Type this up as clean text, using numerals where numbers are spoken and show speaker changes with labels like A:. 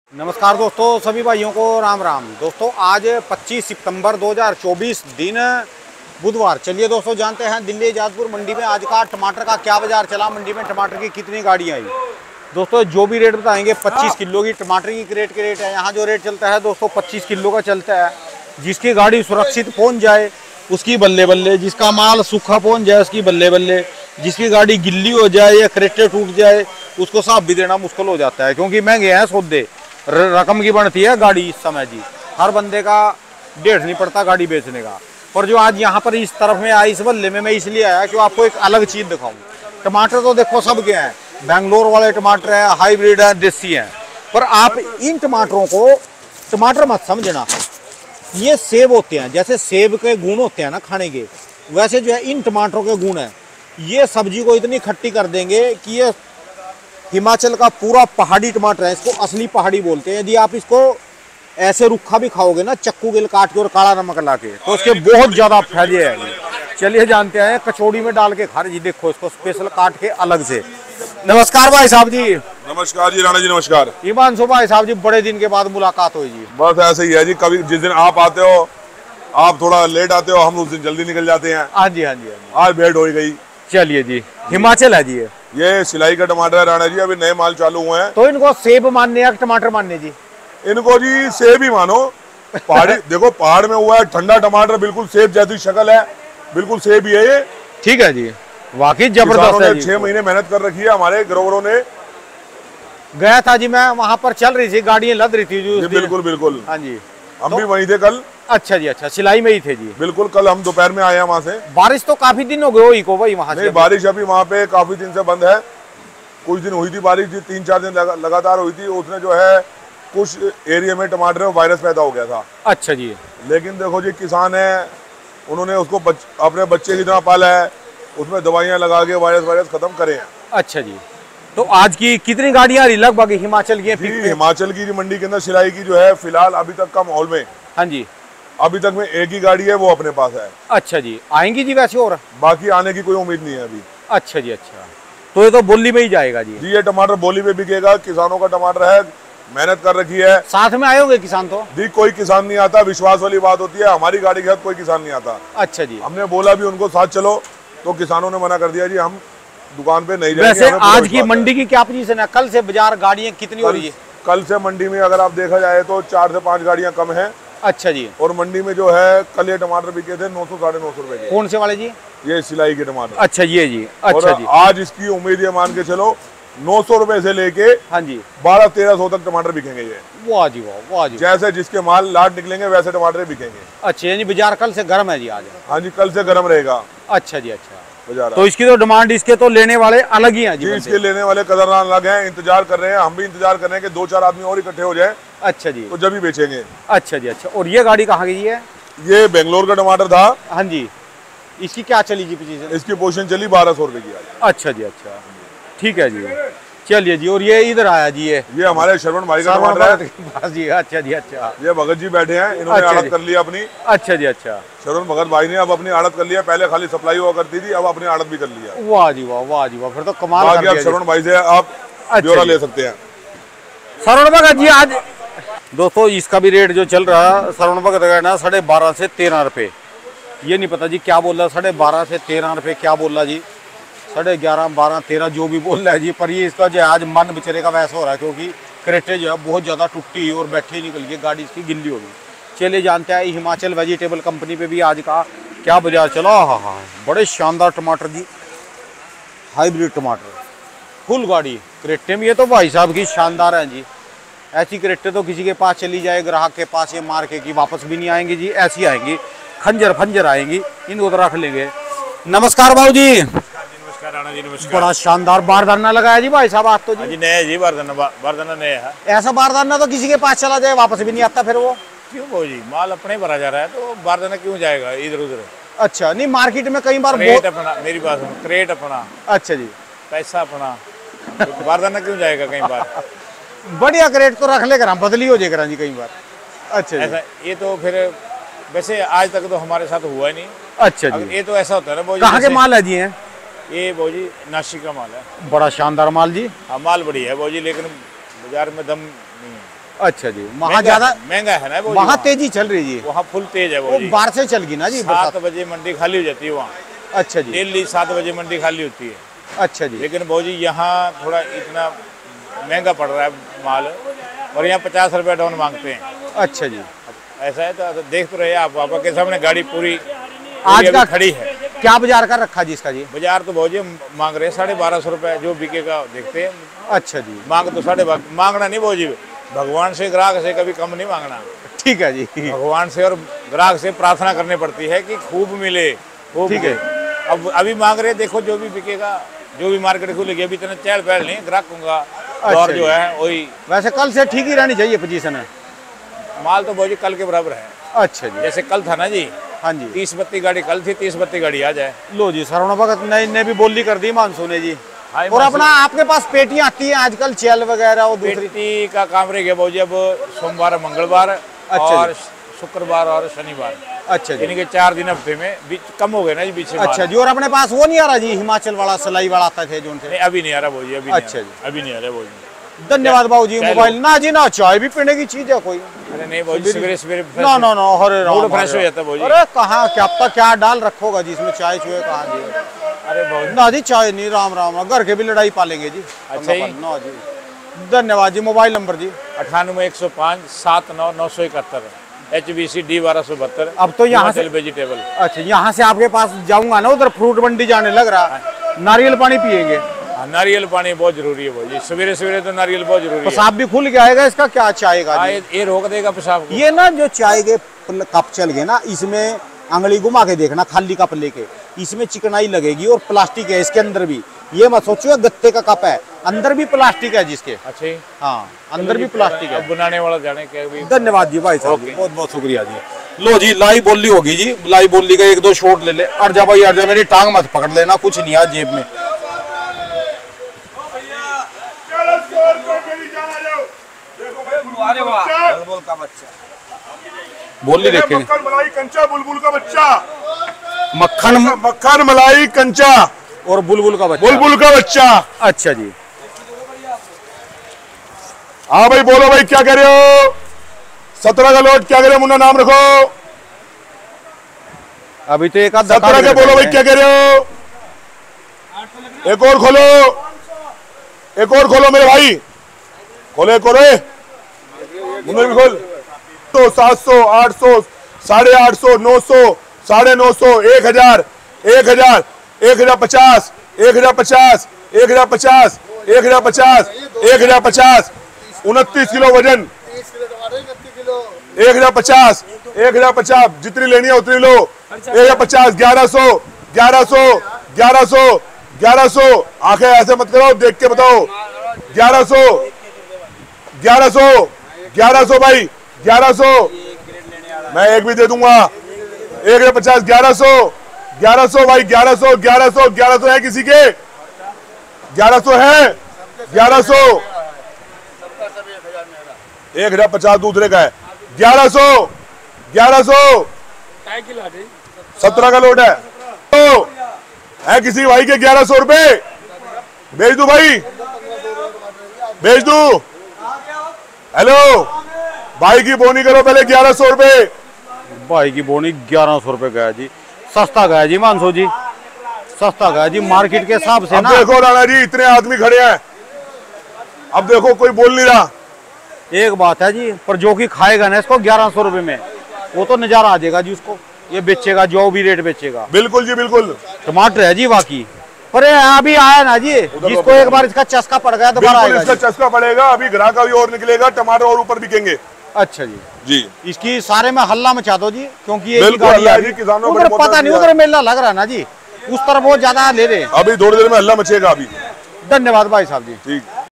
A: नमस्कार दोस्तों, सभी भाइयों को राम राम। दोस्तों आज 25 सितंबर 2024 दिन बुधवार। चलिए दोस्तों जानते हैं दिल्ली इजाजपुर मंडी में आज का टमाटर का क्या बाजार चला, मंडी में टमाटर की कितनी गाड़ियाँ आई। दोस्तों जो भी रेट बताएंगे 25 किलो की टमाटर की क्रेट के रेट है। यहाँ जो रेट चलता है दोस्तों 25 किलो का चलता है। जिसकी गाड़ी सुरक्षित पहुँच जाए उसकी बल्ले बल्ले, जिसका माल सूखा पहुँच जाए उसकी बल्ले बल्ले, जिसकी गाड़ी गिल्ली हो जाए या क्रेटे टूट जाए उसको साफ भी देना मुश्किल हो जाता है, क्योंकि महंगे हैं सौदे, रकम की बढ़ती है गाड़ी इस समय जी। हर बंदे का डेढ़ नहीं पड़ता गाड़ी बेचने का। पर जो आज यहाँ पर इस तरफ में आया, इस बल्ले में मैं इसलिए आया कि आपको एक अलग चीज़ दिखाऊं। टमाटर तो देखो सब के हैं, बेंगलोर वाले टमाटर हैं, हाइब्रिड हैं, देसी हैं। पर आप इन टमाटरों को टमाटर मत समझना, ये सेब होते हैं। जैसे सेब के गुण होते हैं ना खाने के, वैसे जो है इन टमाटरों के गुण हैं। ये सब्जी को इतनी खट्टी कर देंगे कि ये हिमाचल का पूरा पहाड़ी टमाटर है, इसको असली पहाड़ी बोलते हैं। यदि आप इसको ऐसे रूखा भी खाओगे ना, चक्कू के काट के और काला नमक ला के, तो इसके बहुत ज्यादा फायदे हैं। चलिए जानते हैं, कचौड़ी में डाल के खा रहे जी। देखो इसको स्पेशल काट के अलग से। नमस्कार भाई साहब जी।
B: नमस्कार जी राणा जी, नमस्कार।
A: हिमांशु भाई साहब जी, बड़े दिन के बाद मुलाकात हुई जी।
B: बस ऐसे ही है जी, कभी जिस दिन आप आते हो, आप थोड़ा लेट आते हो, हम उस दिन जल्दी निकल जाते हैं।
A: हाँ जी हाँ जी।
B: आज भेंट हो गई।
A: चलिए जी, हिमाचल है जी
B: ये सिलाई का टमाटर है राणा जी, अभी नए माल चालू हुए हैं।
A: तो इनको सेब मानने या टमाटर मानने जी?
B: इनको जी सेब ही मानो। पहाड़ी देखो, पहाड़ में हुआ है ठंडा टमाटर, बिल्कुल सेब जैसी शक्ल है, बिल्कुल सेब ही है ये।
A: ठीक है जी, वाकई जबरदस्त है जी।
B: 6 महीने मेहनत कर रखी है हमारे ग्रोवरों ने।
A: गया था जी मैं, वहाँ पर चल रही थी, गाड़ियाँ लद रही थी जी।
B: बिल्कुल बिल्कुल,
A: हाँ जी,
B: हम भी वहीं थे कल।
A: अच्छा जी, अच्छा सिलाई में ही थे जी।
B: बिल्कुल, कल हम दोपहर में आए हैं वहाँ से।
A: बारिश तो काफी दिन हो गए को भाई वहाँ से?
B: नहीं, बारिश अभी वहाँ पे काफी दिन से बंद है। कुछ दिन हुई थी बारिश, 3-4 दिन लगातार हुई थी। उसने जो है कुछ एरिया में टमाटर में वायरस पैदा हो गया था।
A: अच्छा जी।
B: लेकिन देखो जी, किसान है, उन्होंने उसको अपने बच्चे की तरह पाला है, उसमें दवाइयाँ लगा के वायरस खत्म करे हैं।
A: अच्छा जी, तो आज की कितनी गाड़ियाँ लगभग हिमाचल की?
B: हिमाचल की मंडी के अंदर सिलाई की जो है फिलहाल अभी तक का माहौल में,
A: हाँ जी,
B: अभी तक में एक ही गाड़ी है, वो अपने पास है।
A: अच्छा जी, आएंगी जी वैसे और?
B: बाकी आने की कोई उम्मीद नहीं है अभी।
A: अच्छा जी, अच्छा, तो ये तो बोली में ही जाएगा जी?
B: जी, ये टमाटर बोली में बिकेगा। किसानों का टमाटर है, मेहनत कर रखी है।
A: साथ में आए होंगे किसान तो?
B: जी, कोई किसान नहीं आता, विश्वास वाली बात होती है। हमारी गाड़ी के साथ कोई किसान नहीं आता।
A: अच्छा जी।
B: हमने बोला भी उनको साथ चलो, तो किसानों ने मना कर दिया जी, हम दुकान पे नहीं जाएंगे।
A: वैसे आज की मंडी की क्या पोजीशन है? कल से बाजार गाड़ियाँ कितनी हो रही है?
B: कल से मंडी में अगर आप देखा जाए तो 4 से 5 गाड़ियां कम हैं।
A: अच्छा जी।
B: और मंडी में जो है कल ये टमाटर बिके थे 900 साढ़े 900 रुपए के।
A: कौन से वाले जी?
B: ये सिलाई के टमाटर।
A: अच्छा ये जी, अच्छा जी।
B: आज इसकी उम्मीद ये मान के चलो 900 रुपए से लेके,
A: हाँ जी,
B: 1200-1300 तक टमाटर बिकेंगे ये।
A: वाह जी वाह, वाह जी।
B: जैसे जिसके माल लाट निकलेंगे वैसे टमाटर बिकेंगे।
A: अच्छा, यानी बाजार कल से गर्म है जी आज?
B: हाँ जी, कल से गर्म रहेगा।
A: अच्छा जी, अच्छा।
B: बाजार
A: तो इसकी तो डिमांड, इसके तो लेने वाले अलग ही हैं जी?
B: इसके लेने वाले कदरदान अलग हैं, इंतजार कर रहे हैं। हम भी इंतजार कर रहे हैं कि 2-4 आदमी और इकट्ठे हो जाए।
A: अच्छा जी,
B: तो जब ही बेचेंगे।
A: अच्छा जी, अच्छा। और ये गाड़ी कहाँ की है?
B: ये बेंगलोर का टमाटर था।
A: हाँ जी, इसकी क्या चली जी पोजीशन?
B: इसकी पोजीशन चली 1200 रुपए की आज।
A: अच्छा जी, अच्छा, ठीक है जी। चलिए जी, और ये इधर आया जी, ये
B: हमारे श्रवण भाई का टमाटर है
A: जी। अच्छा जी, अच्छा।
B: ये भगत जी बैठे हैं, इन्होंने
A: अच्छा
B: आड़त कर लिया अपनी।
A: अच्छा जी, अच्छा।
B: श्रवण भगत भाई ने अब अपनी आड़त कर लिया। पहले खाली सप्लाई हुआ करती थी, अब अपनी आड़त भी कर लिया।
A: वाह जी वाह, वाह जी वाह, फिर तो कमाल कर दिया।
B: आप श्रवण भाई से आप ब्यौरा ले सकते हैं।
A: श्रवण भगत जी आज दोस्तों इसका भी रेट जो चल रहा है श्रवण भगत का ना 12.5 से 13 रुपये। ये नहीं पता जी क्या बोल रहा है, 12.5 से 13 रुपये क्या बोल रहा जी, 11.5, 12, 13 जो भी बोल रहा है जी। पर ये इसका जो है आज मन बेचारे का वैसा हो रहा है, क्योंकि क्रेटे जो है बहुत ज़्यादा टूटी और बैठे निकल के गाड़ी इसकी गिल्ली होगी। चलिए जानते हैं हिमाचल वेजिटेबल कंपनी पे भी आज का क्या बाजार चला। हाँ हाँ, बड़े शानदार टमाटर जी, हाइब्रिड टमाटर, फुल गाड़ी क्रेटे में। ये तो भाई साहब की शानदार है जी। ऐसी क्रेटे तो किसी के पास चली जाए, ग्राहक के पास ये मार के कि वापस भी नहीं आएंगी जी, ऐसी आएंगी, खंजर फंजर आएंगी। इनको तो रख लेंगे। नमस्कार भाऊ जी।
C: नमस्कार राणा जी, नमस्कार।
A: बड़ा शानदार बारदाना लगाया जी भाई साहब आज तो जी।
C: नया जी, बारदाना नया है।
A: ऐसा बारदाना तो किसी के पास चला जाए वापस भी नहीं आता फिर वो?
C: क्यों भाई जी, माल अपने भरा जा रहा है तो बारदाना क्यों जाएगा इधर उधर?
A: अच्छा, नहीं मार्केट में कई बार
C: क्रेट अपना, मेरी बात सुनो, क्रेट अपना।
A: अच्छा जी,
C: पैसा अपना, तो बारदाना क्यों जाएगा कई बार?
A: बढ़िया क्रेट तो रख लेकर हम बदली हो जाएगा जी कई बार। अच्छा जी।
C: ऐसा ये तो फिर वैसे आज तक तो हमारे साथ हुआ ही नहीं।
A: अच्छा जी।
C: ये तो ऐसा होता है ना भाई।
A: कहाँ के माल है जी? हैं
C: ये भौजी नासिक का माल है।
A: बड़ा शानदार माल जी।
C: हाँ, माल बढ़िया है भौजी, लेकिन बाजार में दम नहीं है।
A: अच्छा जी, वहाँ ज्यादा
C: महंगा है ना वो,
A: वहाँ तेजी चल रही जी,
C: वहाँ फुल तेज है
A: वो
C: वो जी।
A: बाहर से चल गई ना जी
C: 7 बजे मंडी खाली हो जाती है वहाँ,
A: अच्छा जी,
C: डेली 7 बजे मंडी खाली होती है।
A: अच्छा जी,
C: लेकिन भाजी यहाँ थोड़ा इतना महंगा पड़ रहा है माल, और यहाँ 50 रुपये डाउन मांगते हैं।
A: अच्छा जी।
C: ऐसा है तो देख तो रहे आप, पापा के सामने गाड़ी पूरी
A: आज का
C: खड़ी है।
A: क्या बाजार का रखा जी इसका जी?
C: बाजार तो भाजी मांग रहे हैं 1250 रुपये, जो बिकेगा देखते हैं।
A: अच्छा जी,
C: मांग तो 12.5 मांगना नहीं भाजी, भगवान से ग्राहक से कभी कम नहीं मांगना।
A: ठीक है जी,
C: भगवान से और ग्राहक से प्रार्थना करनी पड़ती है कि खूब मिले, खूब।
A: ठीक है।
C: अब अभी मांग रहे, देखो जो भी बिकेगा, जो भी मार्केट खुलेगी, अभी इतना चहल पहल नहीं, ग्राहक होगा और जो है वही।
A: वैसे कल से ठीक ही रहनी चाहिए पोजीशन है,
C: माल तो भाजी कल के बराबर है।
A: अच्छा जी,
C: जैसे कल था ना जी,
A: हाँ जी,
C: 30 बत्ती गाड़ी कल थी, 30 बत्ती गाड़ी आज है।
A: लो जी, सरवण भगत ने भी बोली कर दी मानसू ने जी।
C: हाँ,
A: और अपना आपके पास पेटियां आती हैं आजकल, चैल वगैरह और दूसरी?
C: पेटी का काम रह गया भाजी अब सोमवार, मंगलवार और शुक्रवार और शनिवार।
A: अच्छा जी,
C: यानी कि 4 दिन हफ्ते में, बीच कम हो गए ना जी बीच में।
A: अच्छा जी। और अपने पास वो नहीं आ रहा जी, हिमाचल वाला सिलाई वाला आता थे जो
C: नहीं, अभी नहीं आ रहा भाजी, अभी
A: अच्छा
C: नहीं
A: जी,
C: अभी नहीं आ रहा भाजी।
A: धन्यवाद बाबू जी। मोबाइल ना जी, ना चाय भी पीने की चीज है कोई?
C: अरे नहीं भाजी, सवेरे सवेरे
A: ना ना ना, हरे राम,
C: मूड फ्रेश हो जाता है भाजी।
A: अरे कहाँ क्या पता क्या डाल रखोगा जी इसमें, चाय चुए कहाँ जी?
C: अरे भाजी
A: ना जी, चाय नहीं, राम राम, घर के भी लड़ाई पालेंगे जी।
C: अच्छा जी।
A: ना जी, धन्यवाद जी। मोबाइल नंबर जी?
C: 98 105 79 971, HBC D 1272।
A: अब तो यहाँ से
C: वेजिटेबल।
A: अच्छा, यहाँ से आपके पास जाऊंगा ना, उधर फ्रूट मंडी जाने लग रहा, नारियल पानी पियेंगे?
C: नारियल पानी बहुत जरूरी है भाजी, सवेरे सवेरे तो नारियल बहुत जरूरी है।
A: पेशाब भी खुल के आएगा इसका, क्या चाय का जी?
C: ये रोक देगा पेशाब को।
A: ये ना जो चाय के कप चल गए ना, इसमें अंगली घुमा के देखना, खाली कप लेके, इसमें चिकनाई लगेगी और प्लास्टिक है इसके अंदर भी। ये मत सोचो गत्ते का कप है, अंदर भी प्लास्टिक है जिसके।
C: अच्छा जी,
A: हाँ, अंदर भी प्लास्टिक है।
C: बनाने वाला जाने क्या भी।
A: धन्यवाद जी भाई साहब, बहुत बहुत शुक्रिया जी। लो जी, लाइव बोली होगी जी, लाइव बोली का 1-2 शॉट ले ले। अर्जा भाई अर्जा, मेरी टांग मत पकड़ लेना, कुछ नहीं है जेब में।
D: बुलबुल का बच्चा,
A: बोली देखेंगे।
B: मक्खन मलाई कंचा, बुलबुल का बच्चा।
A: मक्खन
B: मलाई कंचा
A: और बुलबुल का बच्चा।
B: बुलबुल का बच्चा।
A: अच्छा जी,
B: हाँ भाई बोलो भाई, क्या कह रहे हो? 17 का लोट, क्या कह रहे हो मुन्ना, नाम रखो।
A: अभी तो एक
B: 17 का बोलो भाई, क्या कह रहे हो? एक और खोलो, एक और खोलो मेरे भाई, खोलो एक और, मुन्ना भी खोल। 700, 800, 850, 900, 950, 1000, 1000, 1050, 1050, 1050, 1050, 1050, 29 किलो वजन, 1050, 1050, जितनी लेनी है उतनी लो। 1050, 1100, 1100, 1100, 1100, आंखें ऐसे मत करो, देख के बताओ। 1100, 1100, 1100 भाई, 1100, मैं एक भी दे दूंगा। 1050, 1100, 1100 भाई, 1100, 1100, 1100 है किसी के? 1100 है, 1100, 1050 दूसरे का है। 1100, 1100, 17 का लोट है। तो है किसी भाई के 1100 रुपए, भेज दू भाई, भेज दू। हेलो भाई की बोनी करो पहले, 1100 रुपए।
A: भाई की बोनी 1100 रुपए गया जी, सस्ता गया जी मानसो जी, सस्ता गया जी मार्केट के हिसाब से।
B: अब
A: ना
B: देखो राणा जी, इतने आदमी खड़े हैं, अब देखो कोई बोल नहीं रहा।
A: एक बात है जी, पर जो कि खाएगा ना इसको 1100 रुपए में, वो तो नजारा आ जाएगा जी उसको, ये बेचेगा जो भी रेट बेचेगा।
B: बिल्कुल जी बिल्कुल।
A: टमाटर है जी बाकी, पर ये अभी आया ना जी, जिसको एक बार इसका चस्का पड़ गया दोबारा
B: बिल्कुल
A: आएगा
B: इसका चस्का पड़ेगा, अभी ग्राहक अभी और निकलेगा, टमाटर और ऊपर बिकेंगे।
A: अच्छा जी,
B: जी
A: इसकी सारे में हल्ला मचा दो जी, क्योंकि ये
B: बिल्कुल,
A: गाड़ी आ
B: हल्ला
A: रही।
B: जी, किसानों
A: उधर
B: को
A: पता नहीं, उधर मेला लग रहा है ना जी, उस तरफ बहुत ज्यादा ले रहे।
B: अभी थोड़ी देर में हल्ला मचेगा अभी।
A: धन्यवाद भाई साहब जी।
B: ठीक।